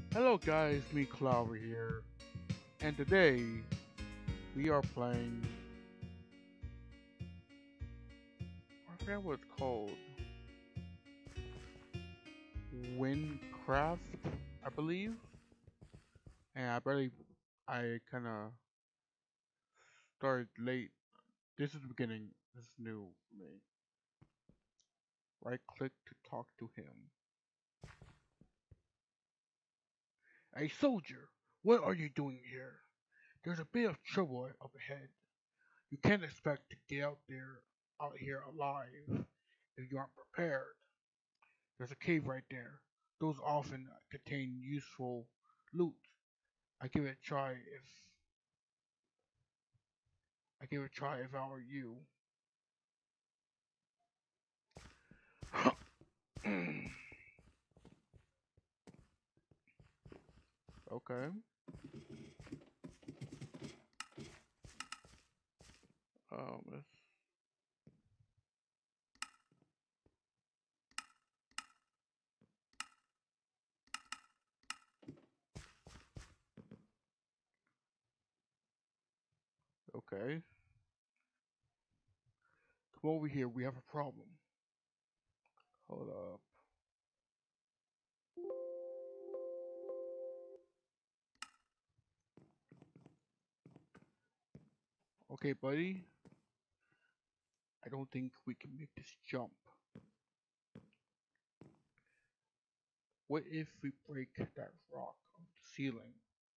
Hello guys, me Clover here, and today we are playing, I forget what it's called, Windcraft, I believe, and I kinda started late. This is the beginning, this is new for me. Right click to talk to him. Hey soldier, what are you doing here? There's a bit of trouble up ahead. You can't expect to get out here alive if you aren't prepared. There's a cave right there. Those often contain useful loot. I give it a try if I give it a try if I were you. Okay. Let's, okay. Come over here. We have a problem. Hold up. Okay, buddy. I don't think we can make this jump. What if we break that rock on the ceiling?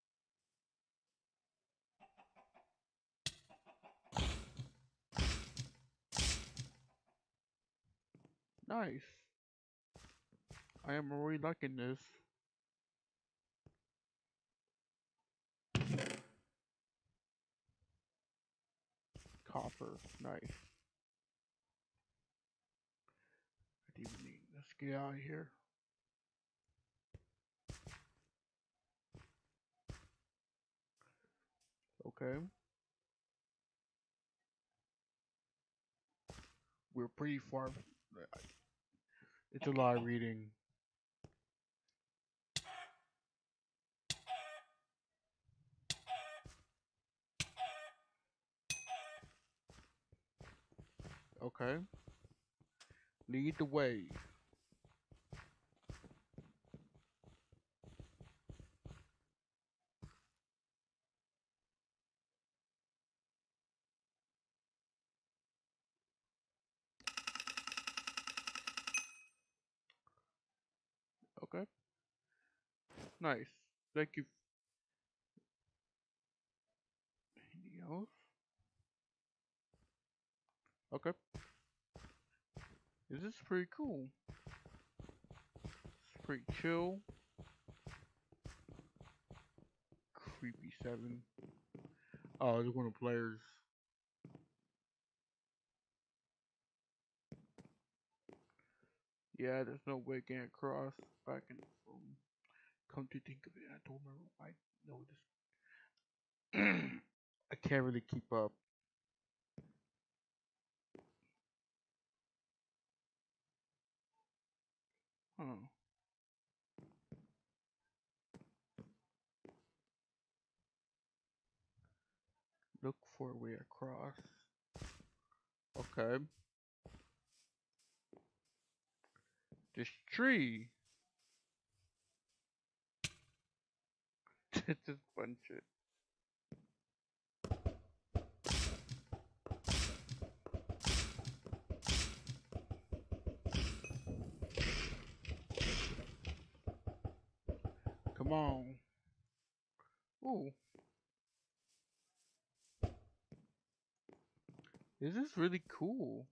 Nice. I am really liking this. Copper. Nice. I didn't even need. Let's get out of here. Okay. We're pretty far. It's a lot of reading. Okay. Lead the way. Okay. Nice. Thank you. Anything else? Okay. This is pretty cool. It's pretty chill. Creepy 7. Oh, it's one of the players. Yeah, there's no way getting across back in the room. Come to think of it, I don't remember. I know this. I can't really keep up. Huh. Look for a way across. Okay. This tree. Just punch it. Come on. Ooh. This is really cool.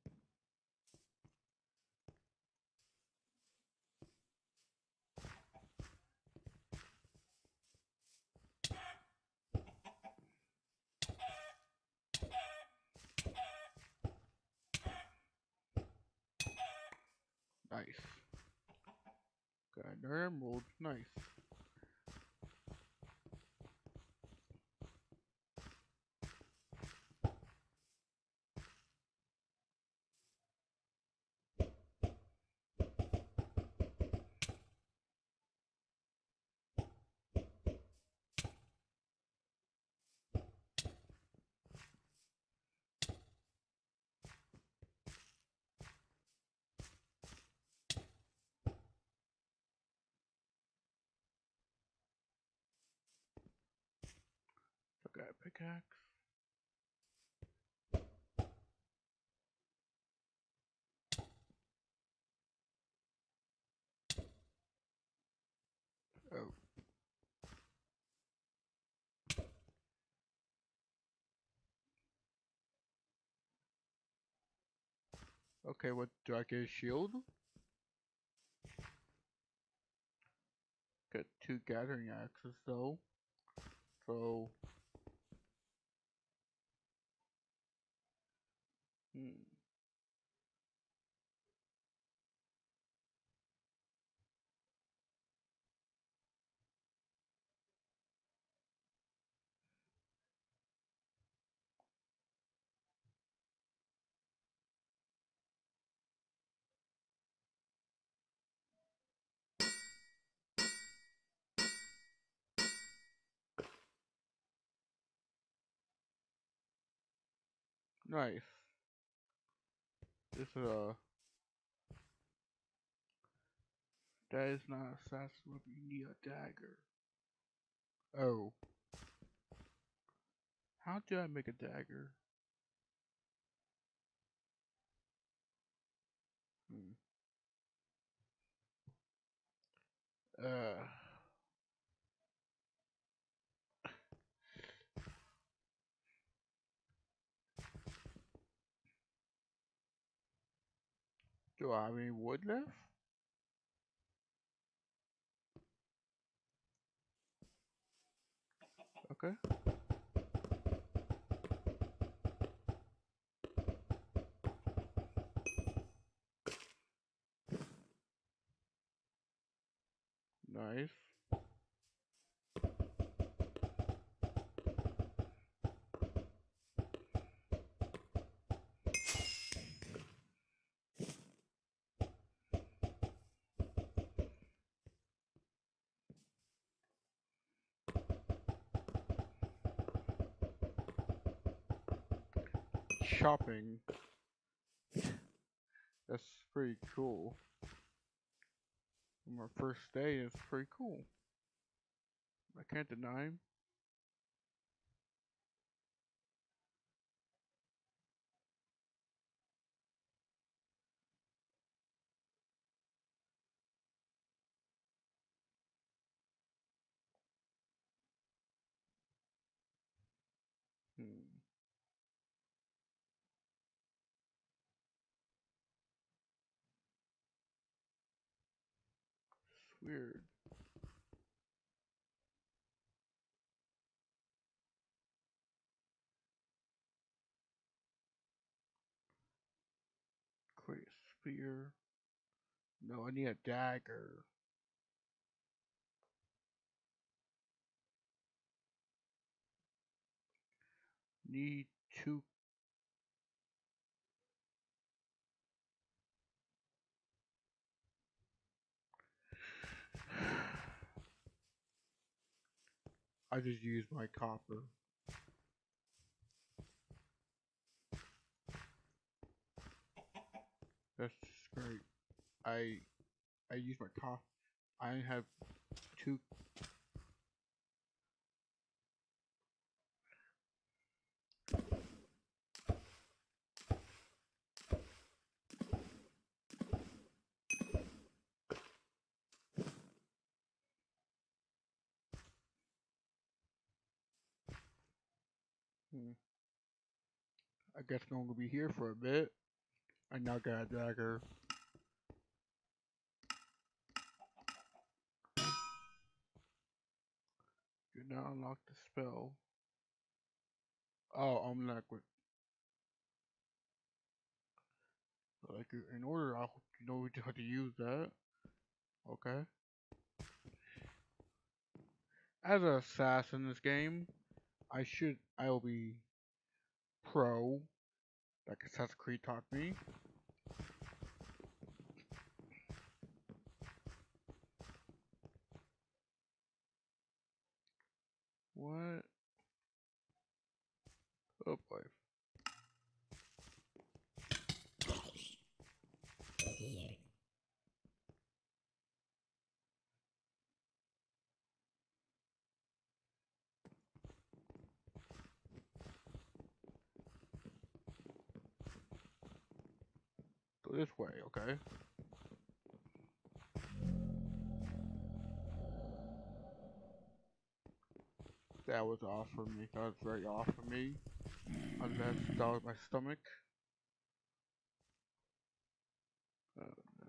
Nice. Got another emerald. Nice. pickaxe. Oh, okay. What do I get? A shield? Get 2 gathering axes though. So, hmm. Nice. This is that is not assassin weapon. You need a dagger. Oh, how do I make a dagger? Hmm. Uh, do I have any wood left? Okay. Nice. Shopping. That's pretty cool. My first day is pretty cool. I can't deny him. Hmm. It's weird. Create a spear. No, I need a dagger. Need two. I just use my copper. That's just great. I I use my copper. I have two. Hmm. I guess I'm gonna be here for a bit. I now got a dagger. You now unlock the spell. Oh, I'm not with like in order. I hope you know how to use that. Okay. As an assassin in this game, I will be pro, like Assassin's Creed taught me. What? Oh boy. This way, okay. That was off for me. That was very off for me. Unless that was my stomach. No.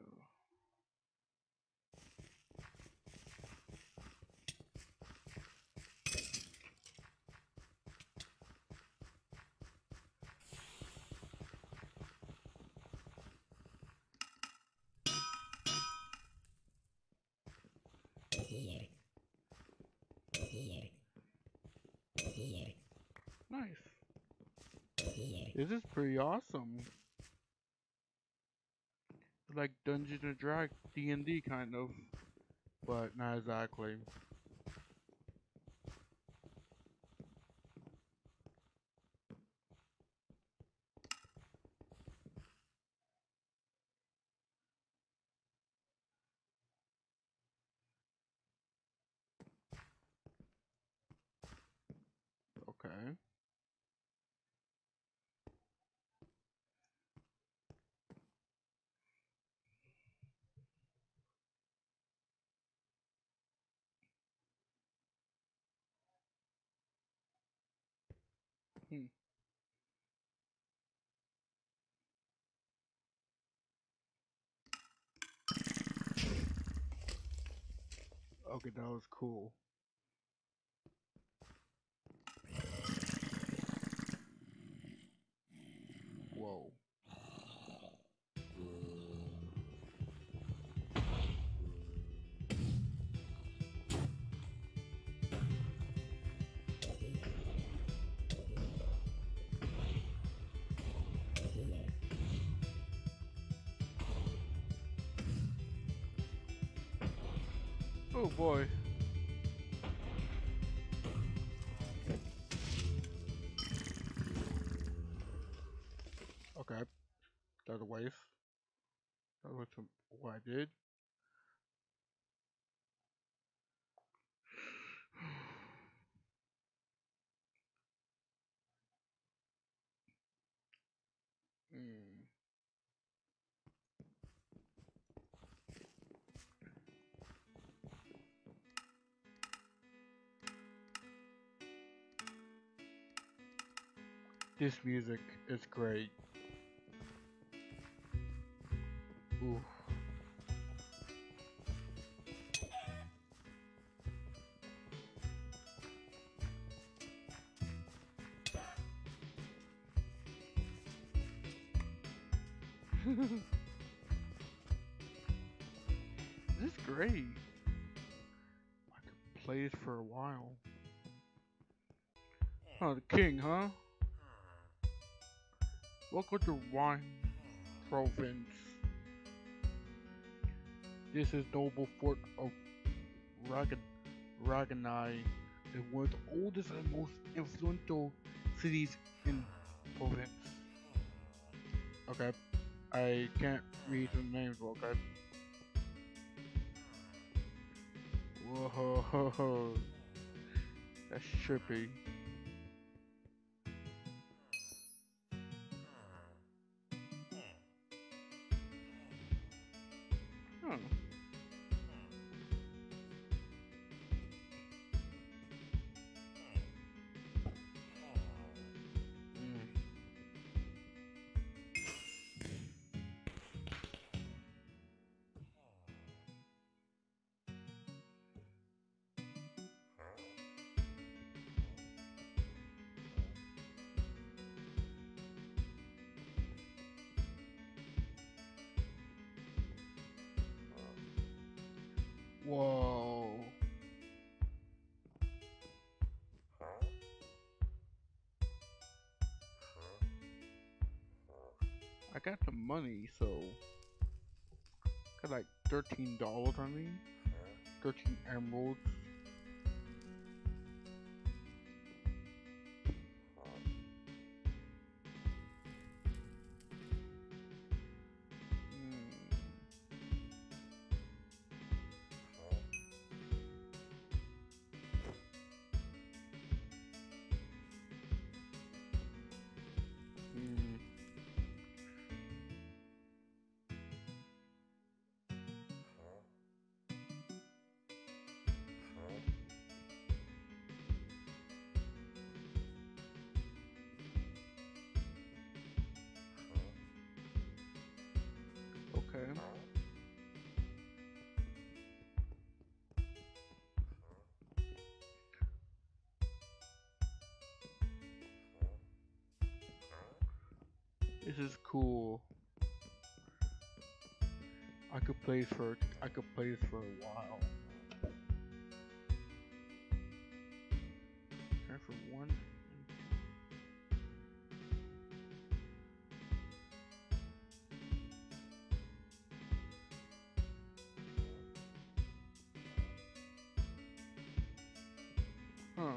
Nice. This is pretty awesome. Like Dungeons and Dragons, D&D kind of, but not exactly. Okay. Hmm. Okay, that was cool. Whoa. Oh boy. Okay, that's a waste. That was what I did. Hmm. This music is great. Ooh. This is great. I could play this for a while. Oh, the king, huh? Welcome to Wine Province. This is noble fort of Ragan Raganai, is one of the oldest and most influential cities in province. Okay, I can't read the names, okay? Whoa, that's trippy. Huh. Mm. Whoa. I got the money, so got like $13 on me. 13 emeralds. Mm. Mm. This is cool. I could play this for a while. Try for one. Huh.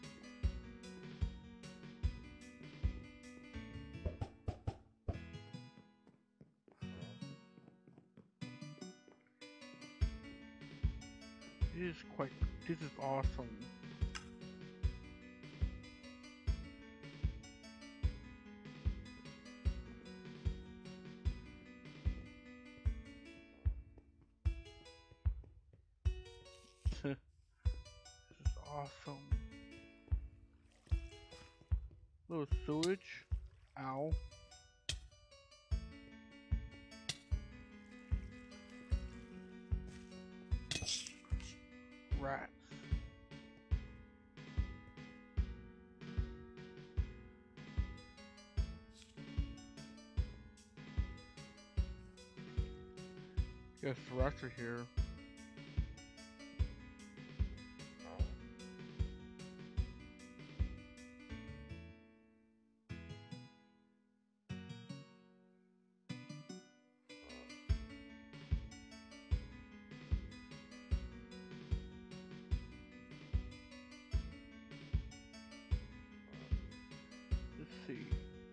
This is awesome. This is awesome. Little sewage. Ow. Rats. Yes, the rats are here. Let's see.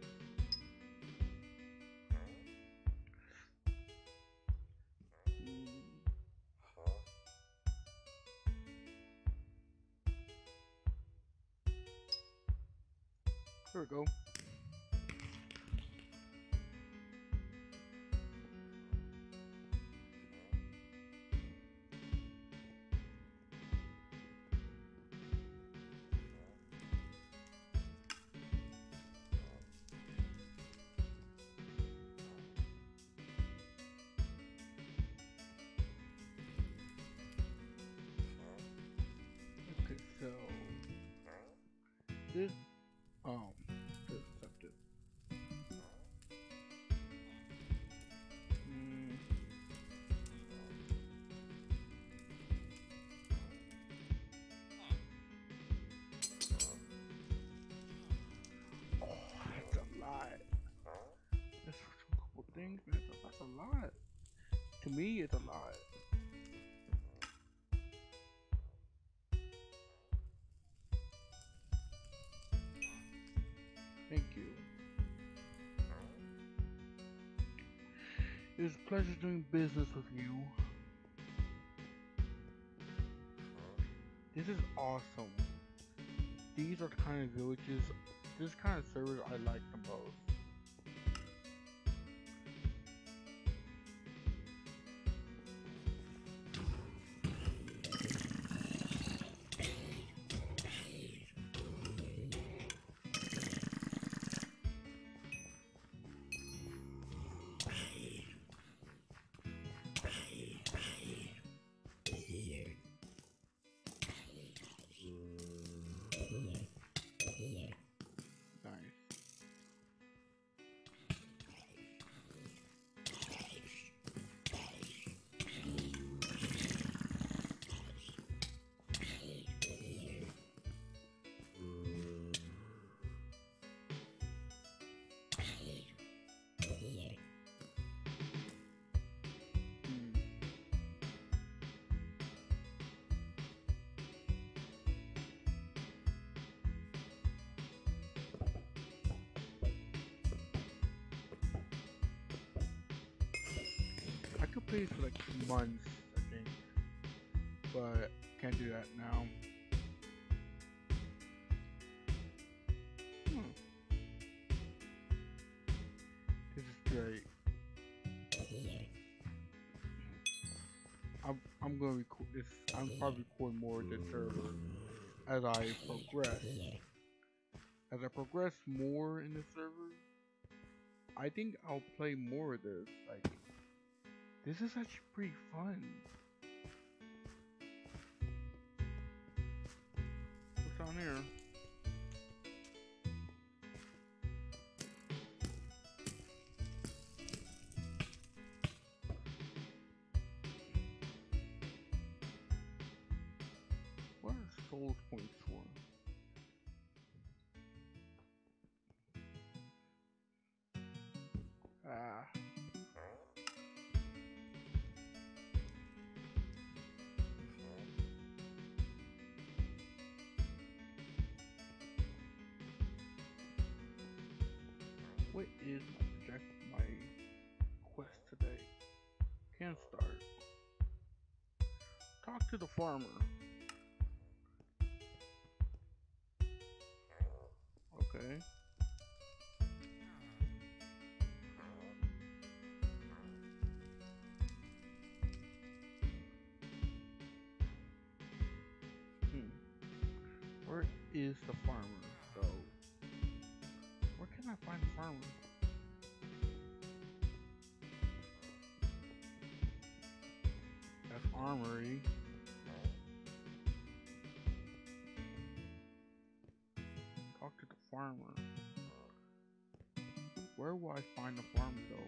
There we go. Okay, so this this accepted. Oh, that's a lot. That's a couple things, man. That's a lot. To me, it's a lot. Thank you. It was a pleasure doing business with you. This is awesome. These are the kind of villages, this kind of servers I like the most. Nice. I could play for like months, I think, but can't do that now. This is great. I'm gonna record this. I'm probably record more of this server as I progress. As I progress more in the server, I think I'll play more of this. Like, this is actually pretty fun. What's on here? souls points for? Ah. What is my quest today? Can start. Talk to the farmer. Okay. Where is the farmer though? Where can I find the farmer? That's armory. Talk to the farmer. Where will I find the farmer though?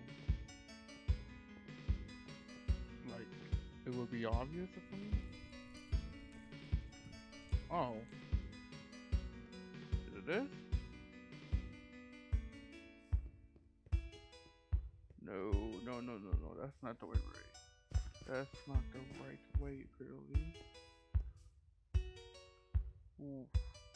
Like, it would be obvious for me? Oh. Is it this? No, that's not the way, right? That's not the right way, apparently. Ooh.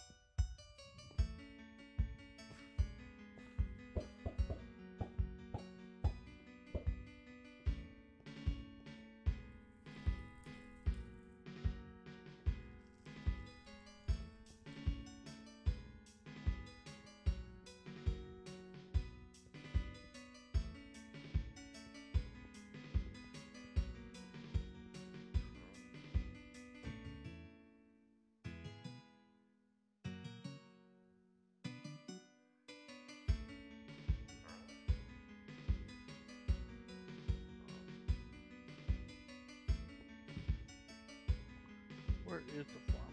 Where is the farmer?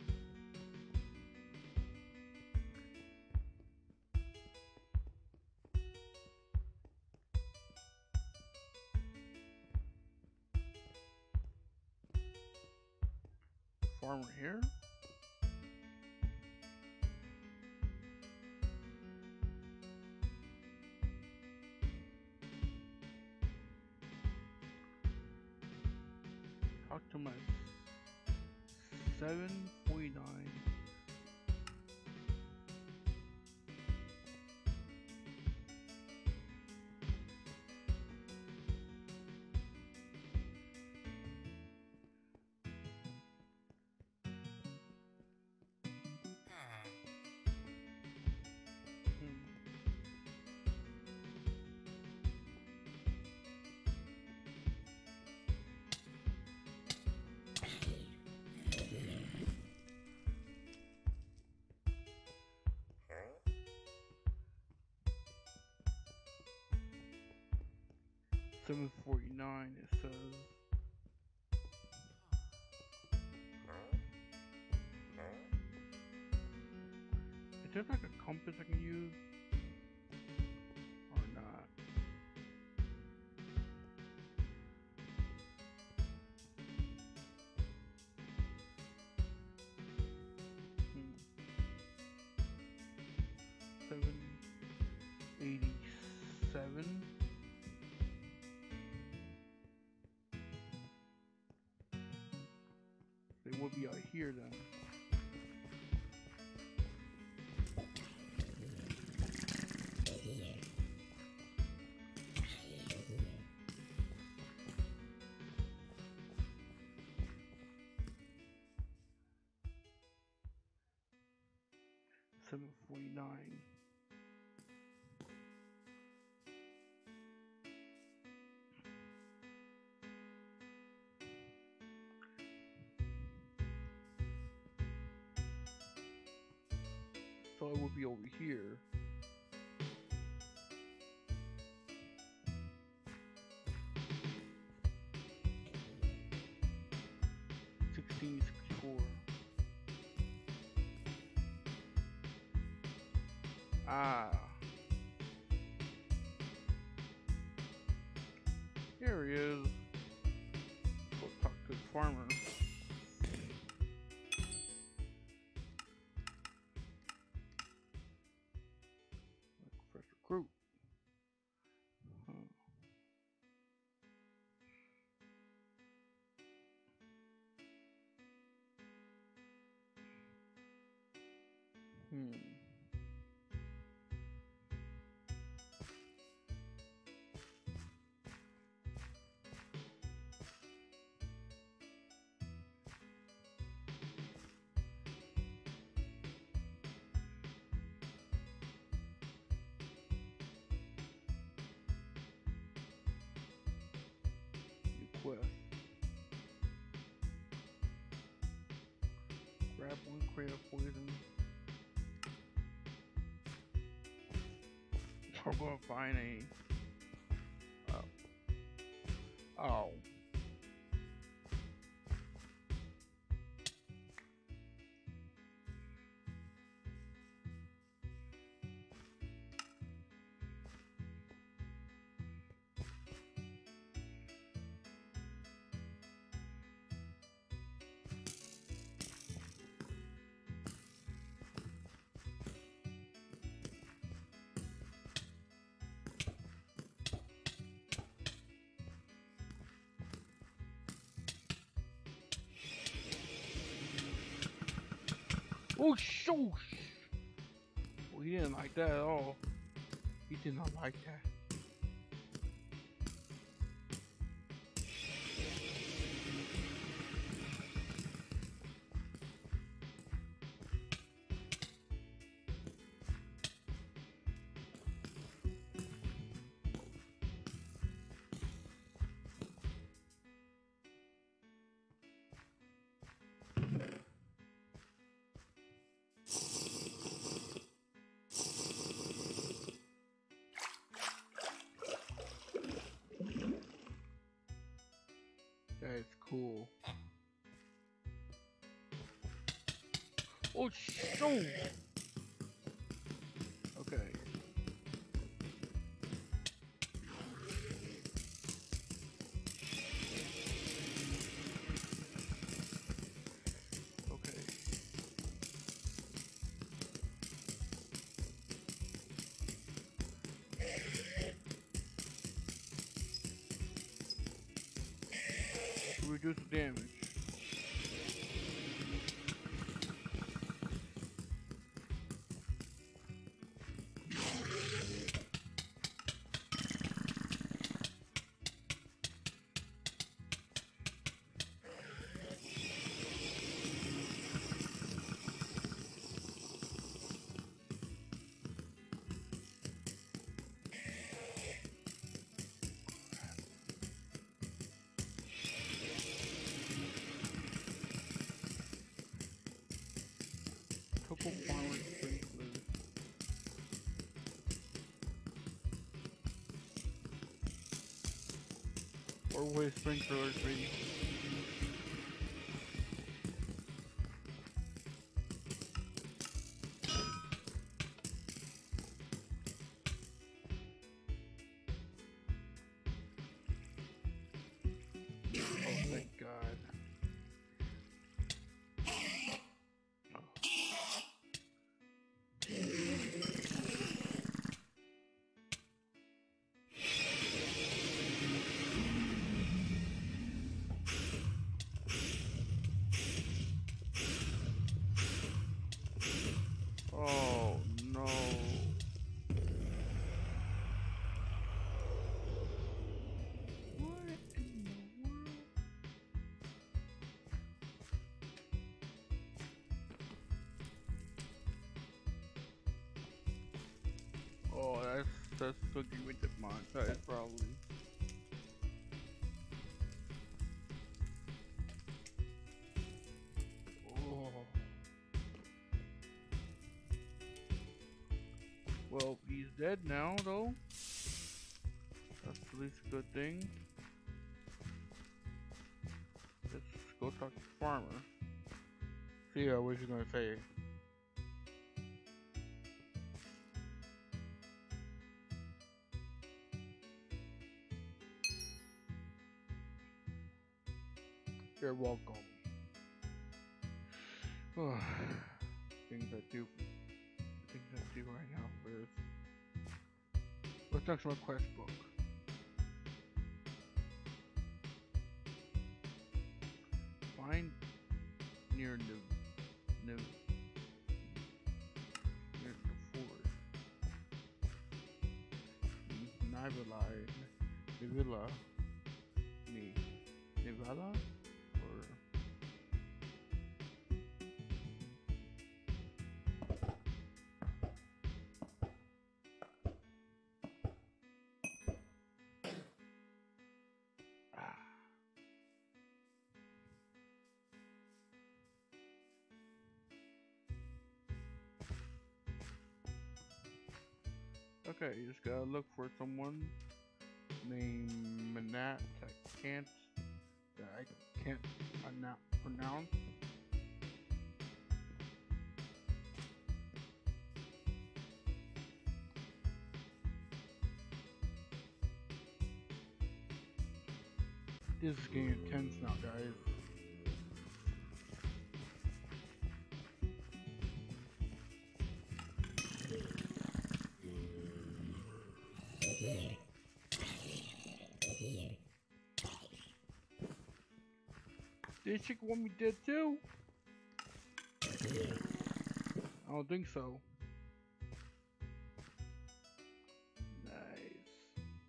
Farmer here? Talk to my 749. $7.49 it says. Is there like a compass I can use? Or not? Hmm. 787. They will be out here then. $7.49. So it will be over here. $16.64. Ah. Here he is. Go talk to the farmer. Hmm. New quest. Grab one crate of poison. We're gonna find a. Oh. Oh, shoot! Well, he didn't like that at all. He did not like that. That is cool. Oh, shoot! Okay. Okay. Reduce the damage. Couple farmer sprinklers. Or with sprinklers be. Oh, thank God. Oh no. What in the world? Oh, that's cooking with the montage probably. Oh. Well, he's dead now though. That's at least a good thing. Let's go talk to the farmer. See what he's gonna say. You're welcome. Things I do right now for this. What's next on my quest book? Find near new. Nivilla, Nivella, or okay, you just gotta look for someone named Manat that I can't pronounce. This is getting intense now, guys. Did she want me dead too? I don't think so. Nice.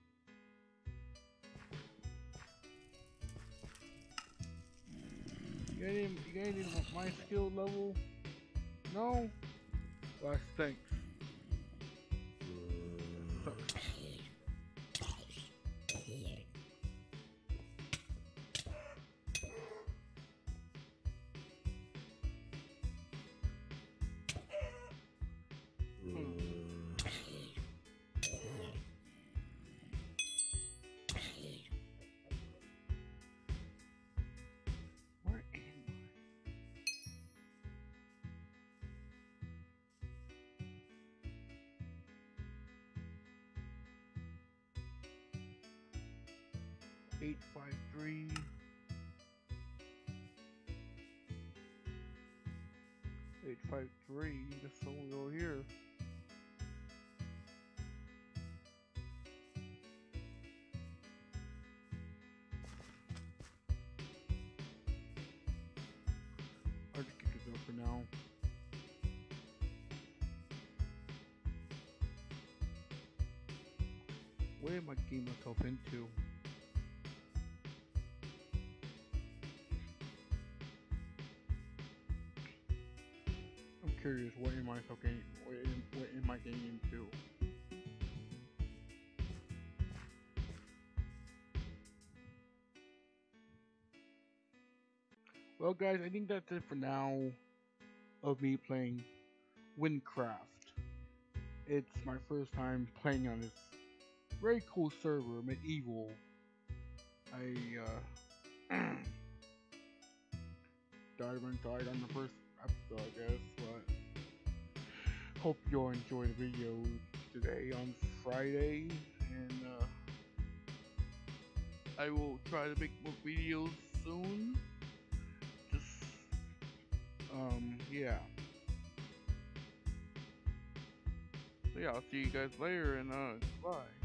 You got any of my skill level? No? Well, thanks. Where am I? Eight, 5, 3. 853. That's somewhere over here. I'll just keep this up for now. What am I getting myself into? I'm curious. What am I getting into? Well, guys, I think that's it for now of me playing Windcraft. It's my first time playing on this very cool server, Medieval. I died on the first episode, I guess, but hope you all enjoy the video today on Friday, and I will try to make more videos soon. Just, yeah. So yeah, I'll see you guys later, and goodbye.